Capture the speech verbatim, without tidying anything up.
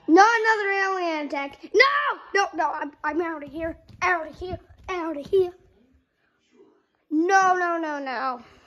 Not another alien attack. No, no, no. I'm, I'm out of here. Out of here. Out of here. No, no, no, no.